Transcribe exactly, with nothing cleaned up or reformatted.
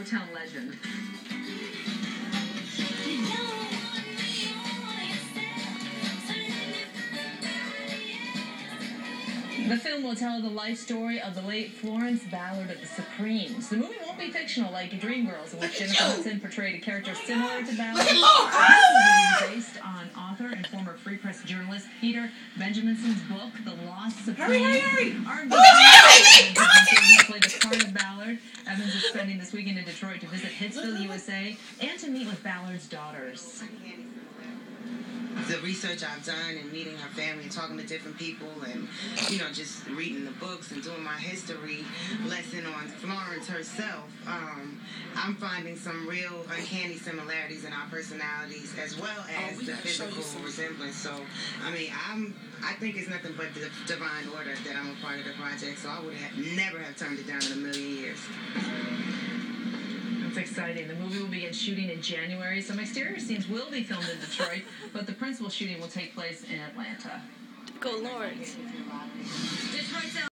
Motown legend. The film will tell the life story of the late Florence Ballard of the Supremes. The movie won't be fictional like Dreamgirls, in which Jennifer Hudson portrayed a character similar to Ballard. This movie is based on author and former Free Press journalist Peter Benjaminson's book, The Lost Supremes. Hurry, hurry, hurry! He played the part of Ballard. Evans is spending this weekend in Detroit to visit Hitsville, U S A, and to meet with Ballard's daughters. The research I've done and meeting her family and talking to different people and, you know, just reading the books and doing my history lesson on Florence herself, um, I'm finding some real uncanny similarities in our personalities as well as oh, the physical resemblance. So, I mean, I'm, I think it's nothing but the divine order that I'm a part of the project, so I would have never have turned it down in a million years. It's exciting. The movie will begin shooting in January. Some exterior scenes will be filmed in Detroit, but the principal shooting will take place in Atlanta. Go Lawrence.